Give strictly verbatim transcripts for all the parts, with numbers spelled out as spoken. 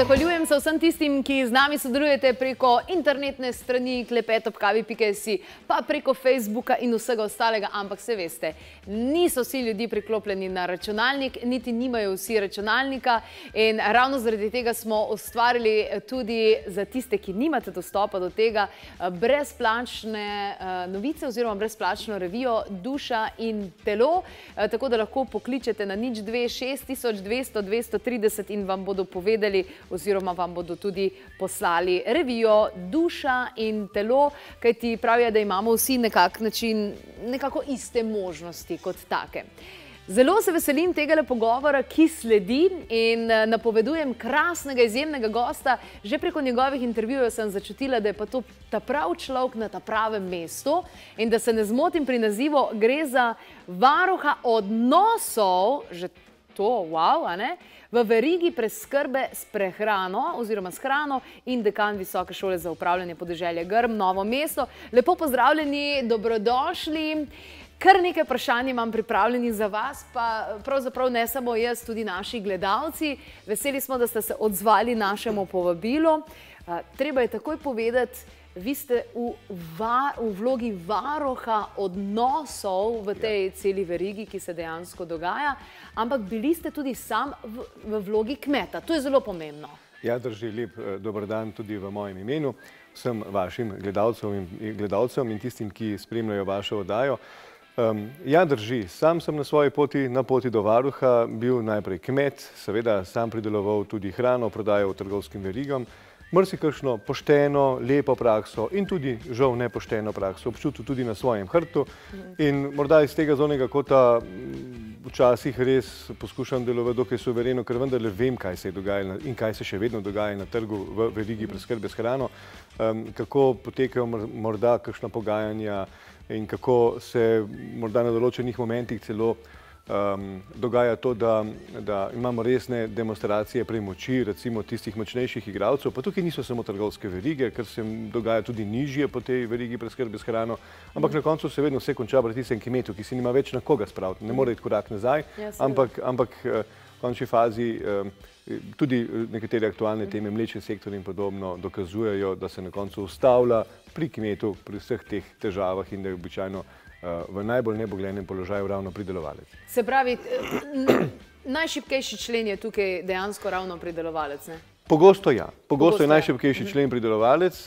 Zahvaljujem se vsem tistim, ki z nami sodelujete preko internetne strani klepet ob kavi pika si, pa preko Facebooka in vsega ostalega, ampak se veste, niso vsi ljudi priklopljeni na računalnik, niti nimajo vsi računalnika in ravno zaradi tega smo ustvarili tudi za tiste, ki nimate dostopa do tega, brezplačne novice oziroma brezplačno revijo Duša in telo, tako da lahko pokličete na nič dve šest tisoč dvesto dvesto trideset in vam bodo povedali oziroma vam bodo tudi poslali revijo Duša in telo, kajti pravijo, da imamo vsi nekak način, nekako iste možnosti kot take. Zelo se veselim tega pogovora, ki sledi in napovedujem krasnega, izjemnega gosta. Že preko njegovih intervjujev sem začutila, da je pa to ta prav človek na ta pravem mestu in da se ne zmotim pri nazivu, gre za varuha odnosov, že to, wow, a ne? V verigi preskrbe s prehrano oziroma s hrano in dekan Visoke šole za upravljanje podeželja Grm, Novo mesto. Lepo pozdravljeni, dobrodošli. Kar nekaj vprašanj imam pripravljeni za vas, pa pravzaprav ne samo jaz, tudi naši gledalci. Veseli smo, da ste se odzvali našemu povabilu. Treba je takoj povedati, vi ste v, va, v vlogi varuha odnosov v tej celi verigi, ki se dejansko dogaja, ampak bili ste tudi sam v, v vlogi kmeta. To je zelo pomembno. Ja, drži, lep dober dan tudi v mojem imenu, vsem vašim gledalcem in, gledalcem in tistim, ki spremljajo vašo oddajo. Um, ja, drži, sam sem na svoji poti, na poti do varuha, bil najprej kmet, seveda sam prideloval tudi hrano, prodajal trgovskim verigam, marsikakšno pošteno, lepo prakso in tudi žal nepošteno prakso občutil tudi na svojem hrbtu in morda iz tega zornega kota včasih res poskušam delovati dokaj suvereno, ker vendarle vem, kaj se je dogajalo in kaj se še vedno dogaja na trgu v verigi preskrbe s hrano, um, kako potekajo morda kakšna pogajanja in kako se morda na določenih momentih celo Um, dogaja to, da, da imamo resne demonstracije premoči, recimo tistih močnejših igralcev, pa tukaj niso samo trgovske verige, ker se dogaja tudi nižje po tej verigi preskrbe s hrano, ampak na koncu se vedno vse konča pri tistem kmetu, ki si nima več na koga spraviti, ne more iti korak nazaj, ampak, ampak v končni fazi tudi nekatere aktualne teme, mlečni sektor in podobno dokazujejo, da se na koncu ustavlja pri kmetu, pri vseh teh težavah in da je običajno v najbolj neboglenem položaju ravno pridelovalec. Se pravi, najšibkejši člen je tukaj dejansko ravno pridelovalec, ne? Pogosto ja. Pogosto je najšibkejši člen pridelovalec.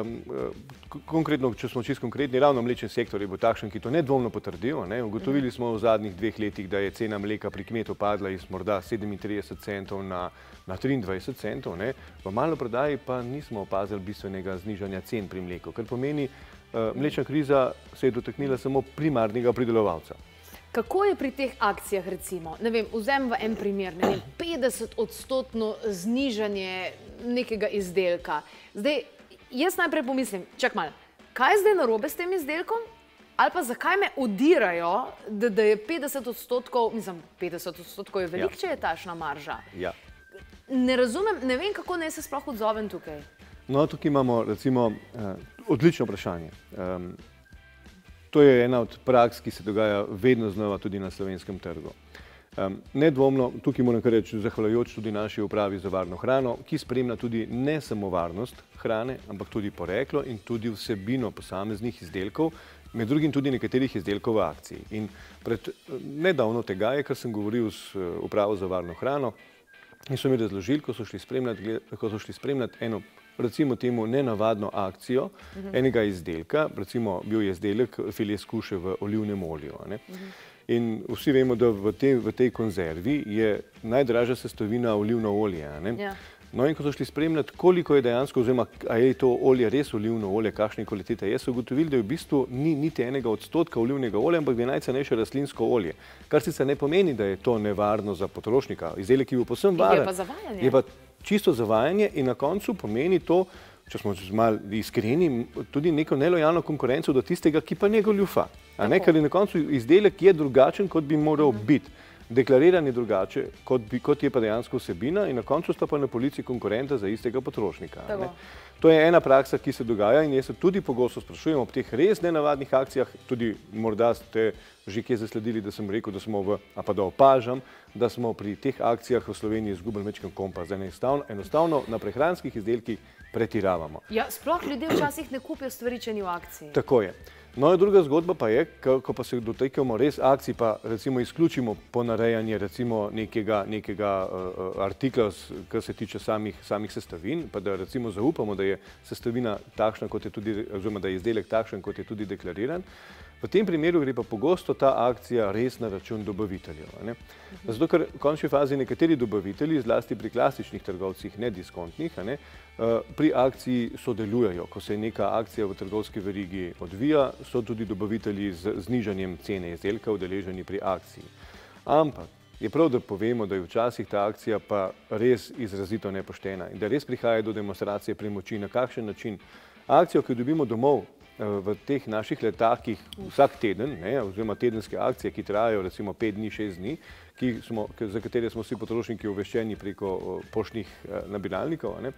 Konkretno, če smo čisto konkretni, ravno mlečni sektor je bil takšen, ki to nedvomno potrdil. Ugotovili smo v zadnjih dveh letih, da je cena mleka pri kmetu padla iz morda sedemintrideset centov na triindvajset centov. V maloprodaji pa nismo opazili bistvenega znižanja cen pri mleku, kar pomeni, mlečna kriza se je dotaknila samo primarnega pridelovalca. Kako je pri teh akcijah, recimo, ne vem, vzem v en primer, ne vem, petdeset odstotno znižanje nekega izdelka. Zdaj, jaz najprej pomislim, čak malo, kaj je zdaj narobe s tem izdelkom? Ali pa zakaj me odirajo, da, da je petdeset odstotkov, mislim, petdeset odstotkov je veliko, če je tašna marža. Ja. Ne razumem, ne vem, kako naj se sploh odzovem tukaj. No, tukaj imamo, recimo, odlično vprašanje. To je ena od praks, ki se dogaja vedno znova tudi na slovenskem trgu. Nedvomno, tukaj moram kar reči, zahvaljujoč tudi naši upravi za varno hrano, ki spremlja tudi ne samo varnost hrane, ampak tudi poreklo in tudi vsebino posameznih izdelkov, med drugim tudi nekaterih izdelkov v akciji. In pred nedavno tega je, kar sem govoril s upravo za varno hrano, in so mi razložili, ko so šli spremljati, ko so šli spremljati eno, recimo temu nenavadno akcijo enega izdelka, recimo bil je izdelek file skuše v olivnem olju. In vsi vemo, da v tej, v tej konzervi je najdražja sestavina olivno olje. No in ko so šli spremljati, koliko je dejansko, oziroma a je to olje res olivno olje, kakšne kvalitete je, so ugotovili, da je v bistvu ni niti enega odstotka olivnega olja, ampak je najcenejše rastlinsko olje. Kar sicer ne pomeni, da je to nevarno za potrošnika. Izdelek, ki je bil povsem varen, je pa zavajanje. Je pa čisto zavajanje in na koncu pomeni to, če smo malo iskreni, tudi neko nelojalno konkurenco do tistega, ki pa ne goljufa. Ker je na koncu izdelek je drugačen, kot bi moral biti. deklarirani drugače, kot, bi, kot je pa dejansko vsebina in na koncu sta pa na polici konkurenta za istega potrošnika. Ne? To je ena praksa, ki se dogaja in jaz se tudi pogosto sprašujem ob teh res nenavadnih akcijah, tudi morda ste že kje zasledili, da sem rekel, da smo v, a pa da opažam, da smo pri teh akcijah v Sloveniji izgubili majčken kompas. Enostavno, enostavno na prehranskih izdelkih pretiravamo. Ja, sploh ljudje včasih ne kupijo stvari, če ni v akciji. Tako je. No, druga zgodba pa je, ko pa se dotikamo res akcij, pa recimo izključimo ponarejanje recimo nekega, nekega uh, artikla, kar se tiče samih, samih sestavin, pa da recimo zaupamo, da je sestavina takšna, kot je tudi, oziroma da je izdelek takšen, kot je tudi deklariran. V tem primeru gre pa pogosto ta akcija res na račun dobaviteljev. Ne? Zato, ker v končni fazi nekateri dobavitelji, zlasti pri klasičnih trgovcih, ne diskontnih, ne, pri akciji sodelujejo. Ko se neka akcija v trgovski verigi odvija, so tudi dobavitelji z znižanjem cene izdelka udeleženi pri akciji. Ampak je prav, da povemo, da je včasih ta akcija pa res izrazito nepoštena in da res prihaja do demonstracije premoči. Na kakšen način? Akcijo, ki jo dobimo domov, v teh naših letakih vsak teden, ne, oziroma tedenske akcije, ki trajajo recimo pet dni, šest dni, ki smo, za katere smo vsi potrošniki obveščeni preko poštnih nabiralnikov. Ne.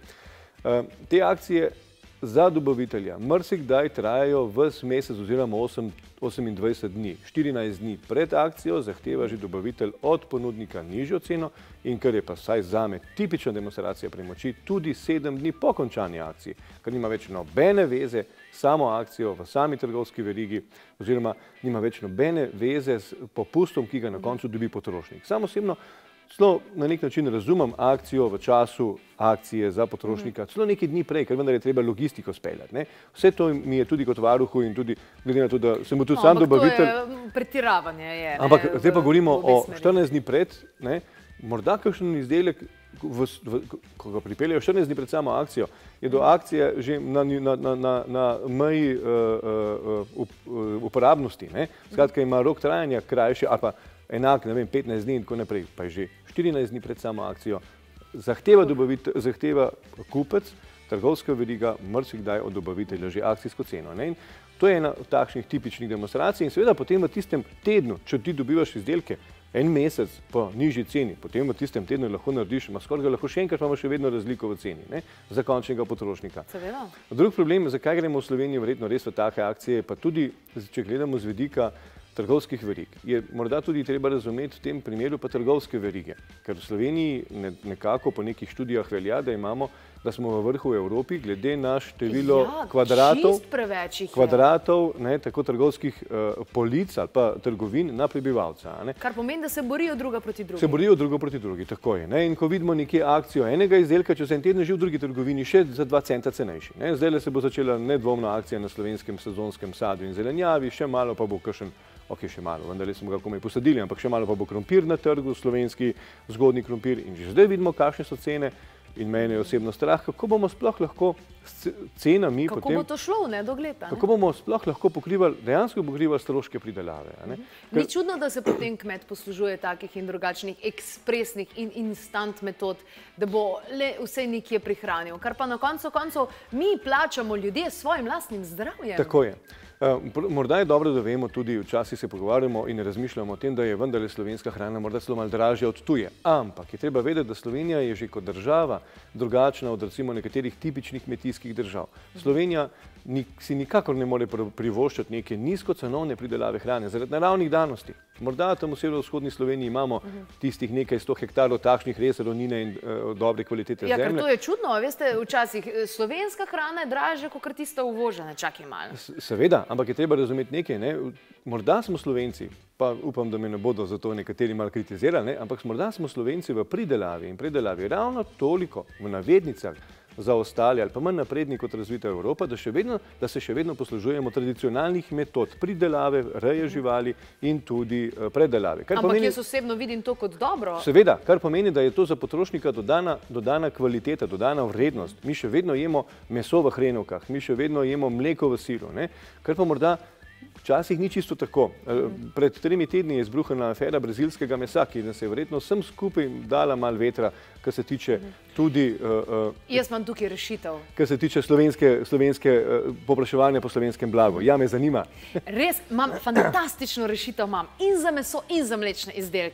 Te akcije za dobavitelja marsikdaj trajajo ves mesec oziroma osemindvajset dni. štirinajst dni pred akcijo zahteva že dobavitelj od ponudnika nižjo ceno in kar je pa vsaj zame tipična demonstracija premoči, tudi sedem dni po končani akciji, ker nima več nobene veze samo akcijo v sami trgovski verigi oziroma nima več nobene veze s popustom, ki ga na koncu dobi potrošnik. Sam osebno celo na nek način razumem akcijo v času akcije za potrošnika, celo nekaj dni prej, ker vendar je treba logistiko speljati. Ne? Vse to mi je tudi kot varuhu in tudi glede na to, da sem tudi no, sam dobavitelj. Ampak to je pretiravanje. Je, ne, ampak zdaj pa govorimo v, v o štirinajst dni pred, ne? Morda kakšen izdelek, v, v, ko ga pripeljejo štirinajst dni pred samo akcijo, je do akcije že na, na, na, na, na meji uh, uh, uh, uporabnosti. Ne? Skratka, ima rok trajanja krajši, ali pa enak, ne vem, petnajst dni in tako naprej, pa je že štirinajst dni pred samo akcijo. Zahteva, zahteva kupec, trgovska veriga, marsikdaj od dobavitelja že akcijsko ceno. Ne? In to je ena od takšnih tipičnih demonstracij in seveda potem v tistem tednu, če ti dobivaš izdelke en mesec po nižji ceni, potem v tistem tednu lahko narediš, ma skoraj ga lahko še enkrat, imamo še vedno razliko v ceni, ne? Za končnega potrošnika. Seveda. Drug problem, zakaj gremo v Sloveniji verjetno res v take akcije, pa tudi, če gledamo z vidika trgovskih verig, je morda tudi treba razumeti v tem primeru pa trgovske verige, ker v Sloveniji nekako po nekih študijah velja, da imamo, da smo v vrhu v Evropi glede na število ja, kvadratov, kvadratov ne, tako trgovskih uh, polic ali pa trgovin na prebivalca. Ne. Kar pomeni, da se borijo druga proti drugi. Se borijo druga proti drugi, tako je. Ne. In ko vidimo nekje akcijo enega izdelka, če se en teden že v drugi trgovini še za dva centa cenejši. Ne. Zdaj se bo začela nedvomna akcija na slovenskem sezonskem sadu in zelenjavi, še malo pa bo kakšen, ok, še malo, vendar smo ga komaj posadili, ampak še malo pa bo krompir na trgu, slovenski zgodni krompir in že zdaj vidimo, kakšne so cene. In meni je osebno strah, kako bomo sploh lahko s cenami kako potem... Kako bo to šlo, ne, do leta? Kako bomo sploh lahko pokrivali, dejansko pokrivali stroške pridelave. Ne? Ni čudno, da se potem kmet poslužuje takih in drugačnih ekspresnih in instant metod, da bo le vse nekje prihranil, kar pa na koncu koncev mi plačamo ljudje s svojim lastnim zdravjem. Tako je. Morda je dobro, da vemo tudi, včasih se pogovarjamo in razmišljamo o tem, da je vendarle slovenska hrana morda celo malo dražja od tuje. Ampak je treba vedeti, da Slovenija je že kot država drugačna od recimo nekaterih tipičnih kmetijskih držav. Slovenija si nikakor ne more privoščiti neke nizkocenovne pridelave hrane zaradi naravnih danosti. Morda tam v severovzhodni Sloveniji imamo tistih nekaj sto hektarov takšnih res ravnine in uh, dobre kvalitete zemlje. Ja, ker to je čudno, veste, včasih slovenska hrana je dražja kot tista uvožena, čakaj malo. Seveda, ampak je treba razumeti nekaj, ne? Morda smo Slovenci, pa upam, da me ne bodo zato nekateri malo kritizirali, ne? Ampak morda smo Slovenci v pridelavi in predelavi ravno toliko v navednicah zaostali ali pa manj napredni kot razvita Evropa, da, še vedno, da se še vedno poslužujemo tradicionalnih metod pridelave, reje živali in tudi uh, predelave. Kar Ampak pomeni, jaz osebno vidim to kot dobro. Seveda, kar pomeni, da je to za potrošnika dodana, dodana kvaliteta, dodana vrednost. Mi še vedno jemo meso v hrenovkah, mi še vedno jemo mleko v siru, ne? Kar pa morda včasih ni čisto tako. Pred tremi tedni je izbruhnila afera brazilskega mesa, ki nas je verjetno vsem skupaj dala malo vetra, kar se tiče tudi... Uh, uh, Jaz imam tukaj rešitev. Kar se tiče slovenske, slovenske uh, popraševanja po slovenskem blagu. Ja, me zanima. Res, imam fantastično rešitev imam in za meso in za mlečne izdelke.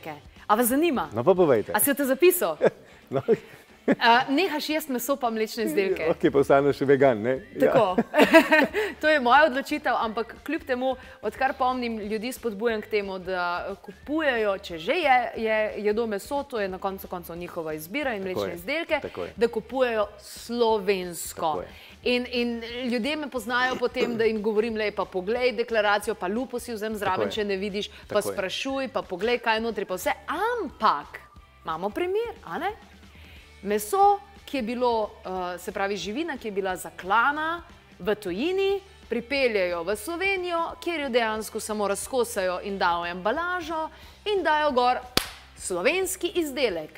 A vas zanima? No pa povejte. A si jo te zapisal? No. Uh, nehaš jesti meso pa mlečne izdelke. Ok, pa ostaneš še vegan, ne? Tako. To je moja odločitev, ampak kljub temu, odkar pomnim, ljudi spodbujam k temu, da kupujejo, če že je, je jedo meso, to je na koncu koncev njihova izbira in mlečne izdelke, da kupujejo slovensko. In, in ljudje me poznajo potem, da jim govorim, lej, pa poglej deklaracijo, pa lupo si vzem zraven, če ne vidiš, pa sprašuj, pa poglej, kaj je notri, pa vse. Ampak imamo primer, a ne? Meso, ki je bilo, se pravi živina, ki je bila zaklana v tujini, pripeljejo v Slovenijo, kjer jo dejansko samo razkosajo in dajo embalažo in dajo gor slovenski izdelek.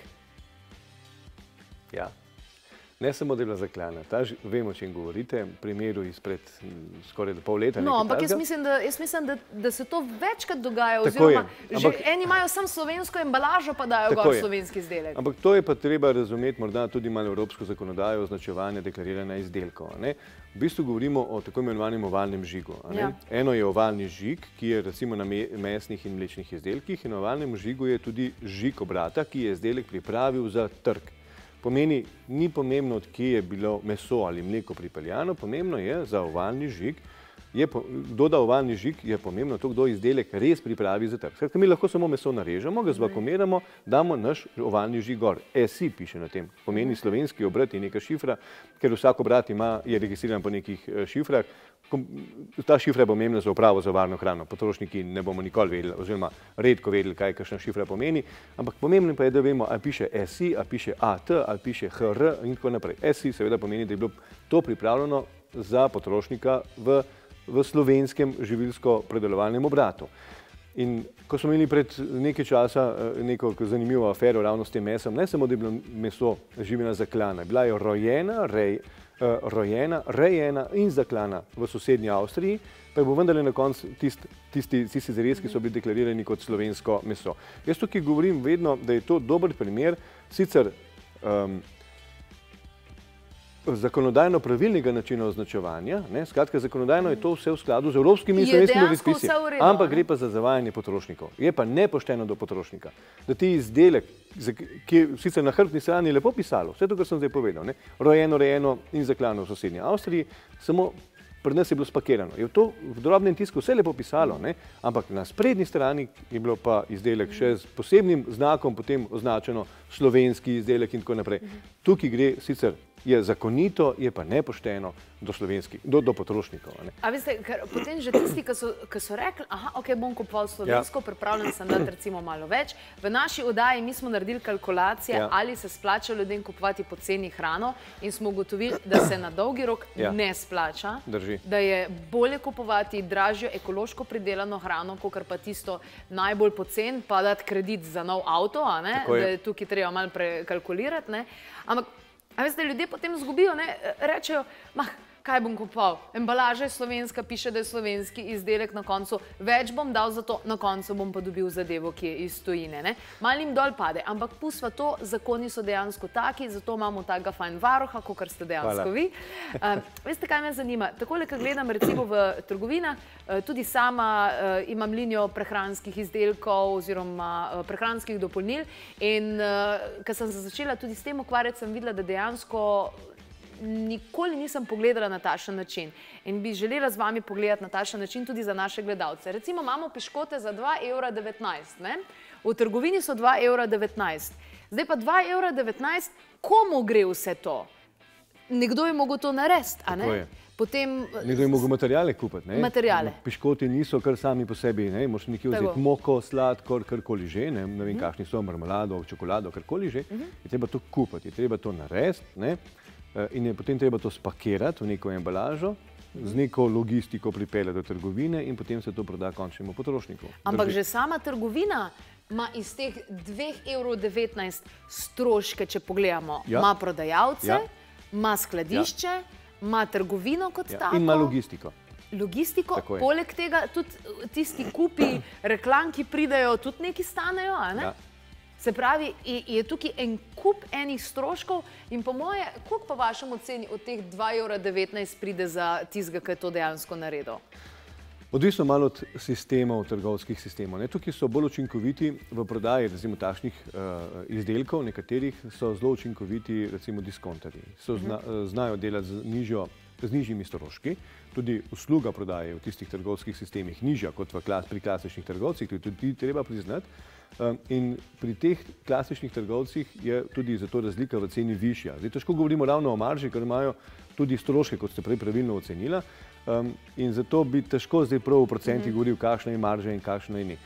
Ja. Ne samo, da je bila zaklana. Vemo, o čem govorite, v primeru izpred skoraj pol leta. No, ampak jaz mislim, da se to večkrat dogaja, oziroma eni imajo samo slovensko embalažo, pa dajo gor slovenski izdelek. Ampak to je pa treba razumeti morda tudi malo evropsko zakonodajo označevanja deklariranja izdelkov. V bistvu govorimo o tako imenovanem ovalnem žigu. Eno je ovalni žig, ki je recimo na mesnih in mlečnih izdelkih, in ovalnem žigu je tudi žig obrata, ki je izdelek pripravil za trg. Pomeni, ni pomembno, od kje je bilo meso ali mleko pripeljano, pomembno je za ovalni žig, kdo da ovalni žig, je pomembno to, kdo izdelek res pripravi za trg. Skratka, mi lahko samo meso narežemo, ga zvakumiramo, damo naš ovalni žig gor. S I piše na tem. Pomeni slovenski obrat je neka šifra, ker vsak obrat je registriran po nekih šifrah. Ta šifra je pomembna za upravo za varno hrano. Potrošniki ne bomo nikoli vedeli, oziroma redko vedeli, kaj kakšna šifra pomeni, ampak pomembno pa je, da vemo, ali piše S I, ali piše A T, ali piše H R in tako naprej. S I seveda pomeni, da je bilo to pripravljeno za potrošnika v v slovenskem živilsko-predelovalnem obratu. In ko smo imeli pred nekaj časa neko zanimivo afero ravno s tem mesom, ne samo, da je bilo meso živina zaklana, bila je rojena, rojena, rejena in zaklana v sosednji Avstriji, pa je bo vendarle na koncu tisti zarezki, ki so bili deklarirani kot slovensko meso. Jaz tukaj govorim vedno, da je to dober primer, sicer zakonodajno pravilnega načina označevanja, skratka, zakonodajno je to vse v skladu z evropskimi in slovenskimi predpisi, ampak gre pa za zavajanje potrošnikov. Je pa nepošteno do potrošnika, da ti izdelek, ki je sicer na hrbtni strani lepo pisalo, vse to, kar sem zdaj povedal, rojeno, rejeno in zaklano v sosednji Avstriji, samo pri nas je bilo spakirano. Je to v drobnem tisku vse lepo pisalo, ampak na sprednji strani je bilo pa izdelek še z posebnim znakom, potem označeno slovenski izdelek in tako naprej. Tukaj gre sicer je zakonito, je pa nepošteno do slovenskih, do potrošnikov. A veste, ker potem že tisti, ki so rekli, aha, ok, bom kupoval slovensko, pripravljen sem dati recimo malo več. V naši oddaji mi smo naredili kalkulacije, ali se splača ljudem kupovati poceni hrano in smo ugotovili, da se na dolgi rok ne splača, da je bolje kupovati dražjo ekološko pridelano hrano, kakor pa tisto najbolj pocen, pa dati kredit za nov avto, da je tukaj treba malo prekalkulirati. Ampak a veste, ljudje potem zgubijo, rečejo, mah, kaj bom kupoval? Embalaža je slovenska, piše, da je slovenski izdelek na koncu. Več bom dal za to, na koncu bom pa dobil zadevo, ki je iz tujine. Mal jim dol pade, ampak pustva to, zakoni so dejansko taki, zato imamo takega fajn varuha, kakor ste dejansko vi. Veste, kaj me zanima? Takole, ko gledam recimo v trgovinah, tudi sama imam linijo prehranskih izdelkov oziroma prehranskih dopolnil in ko sem se začela tudi s tem ukvarjati, sem videla, da dejansko nikoli nisem pogledala na takšen način in bi želela z vami pogledati na takšen način tudi za naše gledalce. Recimo imamo piškote za dva evra devetnajst, v trgovini so dva evra devetnajst. Zdaj pa dva evra devetnajst, komu gre vse to? Nekdo je mogel to narediti, a ne? Nekdo je mogel materijale kupiti. Piškoti niso kar sami po sebi, moraš nekje vzeti moko, sladkor, karkoli že, ne vem kakšni so, marmelado, čokolado, karkoli že, je treba to kupiti, je treba to narediti in je potem treba to spakirati v neko embalažo, z neko logistiko pripelje do trgovine in potem se to proda končnemu potrošniku. Ampak že sama trgovina ima iz teh dveh evrov devetnajst stroške, če pogledamo, ima prodajalce, ima skladišče, ima trgovino kot tako. In ima logistiko. Logistiko, poleg tega tudi tisti kupi reklam, ki pridejo, tudi neki stanejo, a ne? Se pravi, je tukaj en kup enih stroškov in po moje, koliko pa vašem oceni od teh dva evra devetnajst pride za tistega, ki je to dejansko naredil? Odvisno malo od sistemov, trgovskih sistemov. Tukaj so bolj učinkoviti v prodaji recimo takšnih izdelkov, nekaterih so zelo učinkoviti recimo diskontarji. Znajo delati z nižjo z nižjimi stroški, tudi usluga prodaje v tistih trgovskih sistemih nižja kot pri klasičnih trgovcih, to je tudi treba priznati. In pri teh klasičnih trgovcih je tudi zato razlika v ceni višja. Zdaj, težko govorimo ravno o marži, ker imajo tudi stroške, kot ste prej pravilno ocenila, in zato bi težko zdaj prav v procentih govoril, kakšna je marža in kakšna je ni.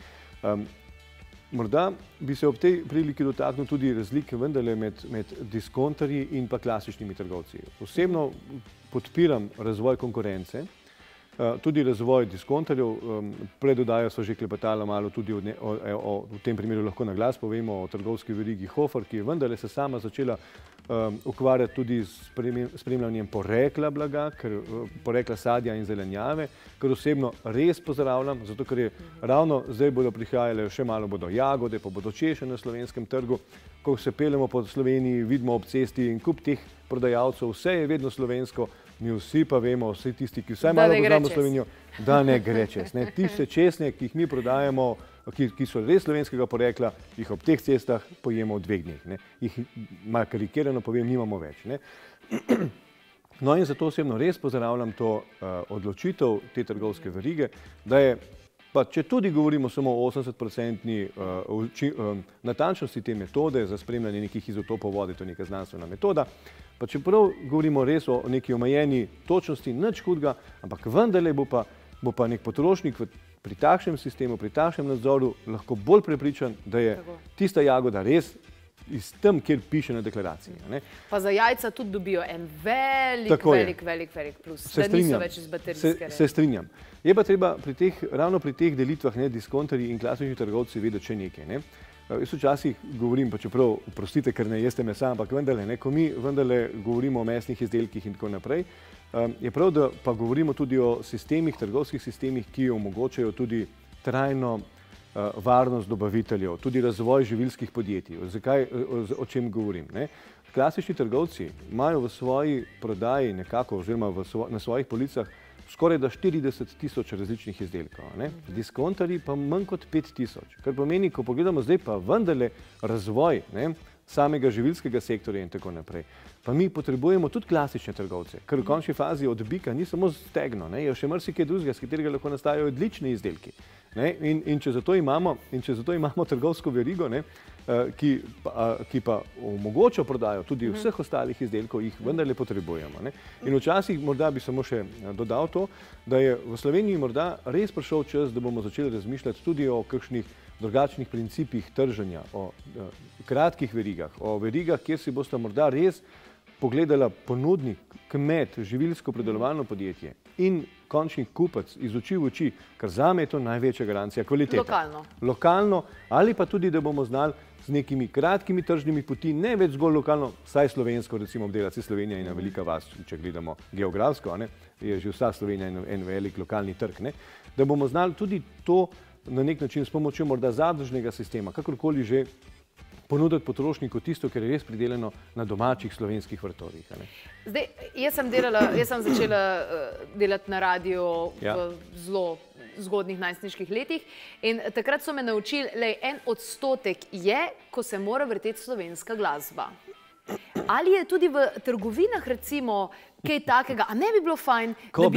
Morda bi se ob tej priliki dotaknil tudi razlike vendarle med diskontarji in pa klasičnimi trgovci. Osebno podpiram razvoj konkurence, tudi razvoj diskontarjev, predodajo so že klepetala malo tudi v tem primeru lahko na glas povemo o trgovski verigi Hofer, ki je vendarle se sama začela ukvarjati tudi s spremljanjem porekla blaga, porekla sadja in zelenjave, kar osebno res pozdravljam, zato ker je ravno zdaj bodo prihajale, še malo bodo jagode, pa bodo češnje na slovenskem trgu. Ko se peljemo po Sloveniji, vidimo ob cesti in kup teh prodajalcev, vse je vedno slovensko, mi vsi pa vemo, vsi tisti, ki vsaj malo poznamo Slovenijo, da ne gre čez. Tiste česne, ki jih mi prodajamo, ki so res slovenskega porekla, jih ob teh cestah pojemo v dveh dneh. Jih malo karikirano povem, nimamo več. No in zato osebno res pozdravljam to odločitev te trgovske verige, da je, pa če tudi govorimo samo o osemdeset procentni natančnosti te metode za spremljanje nekih izotopov vode, to je neka znanstvena metoda, pa čeprav govorimo res o neki omejeni točnosti, nič hudega, ampak vendarle bo pa nek potrošnik pri takšnem sistemu, pri takšnem nadzoru lahko bolj prepričan, da je tista jagoda res iz tem, kjer piše na deklaraciji. Pa za jajca tudi dobijo en velik, velik, velik, velik plus, da niso več iz baterijske. Se strinjam. Je pa treba ravno pri teh delitvah diskontarji in klasični trgovci vedeti še nekaj. Jaz včasih govorim, pa čeprav, oprostite, ker ne jeste mesa, ampak vendarle, ko mi vendarle govorimo o mesnih izdelkih in tako naprej, je prav, da pa govorimo tudi o sistemih, trgovskih sistemih, ki omogočajo tudi trajno varnost dobaviteljev, tudi razvoj živilskih podjetij. Zakaj, o čem govorim? Klasični trgovci imajo v svoji prodaji nekako, oziroma na svojih policah skoraj da štirideset tisoč različnih izdelkov. Diskontarji pa manj kot pet tisoč. Kar pomeni, ko pogledamo zdaj pa vendarle razvoj samega živilskega sektorja in tako naprej. Pa mi potrebujemo tudi klasične trgovce, ker v končni fazi od bika ni samo stegno, je še marsikaj drugega, s katerega lahko nastajajo odlični izdelki. In če zato imamo trgovsko verigo, ki pa omogoča prodajo tudi vseh ostalih izdelkov, jih vendarle potrebujemo. In včasih morda bi samo še dodal to, da je v Sloveniji morda res prišel čas, da bomo začeli razmišljati tudi o kakšnih drugačnih principih trženja, o kratkih verigah, o verigah, kjer si boste morda res pogledala ponudnik, kmet, živilsko predelovalno podjetje in končni kupec iz oči v oči, ker zame je to največja garancija kvalitete. Lokalno. Lokalno, ali pa tudi, da bomo znali z nekimi kratkimi tržnimi poti, ne več zgolj lokalno, saj slovensko, recimo obdelati Slovenija in ena velika vas, če gledamo geografsko, je že vsa Slovenija en velik lokalni trg, da bomo znali tudi to na nek način s pomočjo morda zadružnega sistema, kakorkoli že ponuditi potrošniku tisto, kar je res pridelano na domačih slovenskih vrtovih. Zdaj, jaz sem delala, jaz sem začela delati na radiju v zelo zgodnih najstniških letih in takrat so me naučili, lej, en odstotek je, ko se mora vrteti slovenska glasba. Ali je tudi v trgovinah, recimo, kaj takega, a ne bi bilo fajn,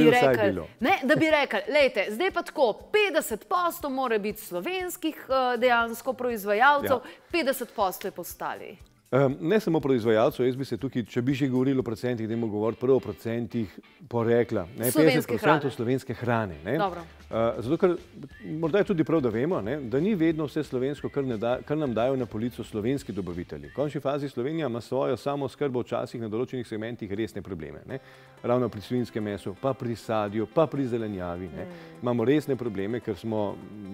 da bi rekli, lejte, zdaj pa tako, petdeset posto mora biti slovenskih dejansko proizvajalcev, petdeset posto je postali. Ne samo proizvajalcev, jaz bi se tukaj, če bi že govorili o procentih, dajmo govoriti prvo o procentih porekla. petdeset procentov slovenske hrane. Zato, ker morda je tudi prav, da vemo, da ni vedno vse slovensko, kar nam dajo na polico slovenski dobavitelji. V končni fazi Slovenija ima svojo samooskrbo včasih na določenih segmentih resne probleme. Ravno pri svinjskem mesu, pa pri sadju, pa pri zelenjavi. Imamo resne probleme, ker smo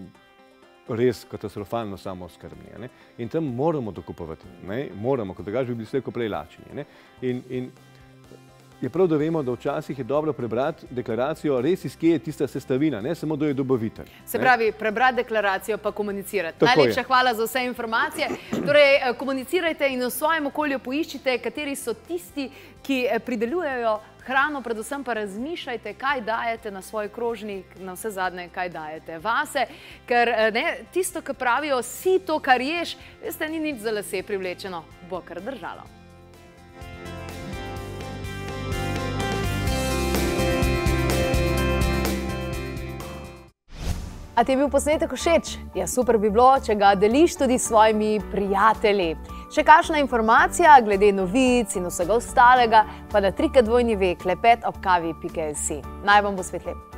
res katastrofalno samooskrbni. In tam moramo dokupovati. Moramo, kot drugače bi bili slej ko prej lačni. In je prav, da vemo, da včasih je dobro prebrati deklaracijo, res iz kje je tista sestavina, ne samo, da je dobavitelj. Se pravi, prebrati deklaracijo pa komunicirati. Najlepša hvala za vse informacije. Torej, komunicirajte in v svojem okolju poiščite, kateri so tisti, ki pridelujejo hrano, predvsem pa razmišljajte, kaj dajete na svoj krožnik, na vse zadnje, kaj dajete vase, ker ne, tisto, kar pravijo, si to, kar ješ, veste, ni nič za lase privlečeno, bo kar držalo. A ti je bil posnetek všeč? Ja, super bi bilo, če ga deliš tudi s svojimi prijatelji. Še kakšna informacija glede novic in vsega ostalega, pa na trikrat dvojni ve klepet ob kavi pika si. Naj vam bo svet lep.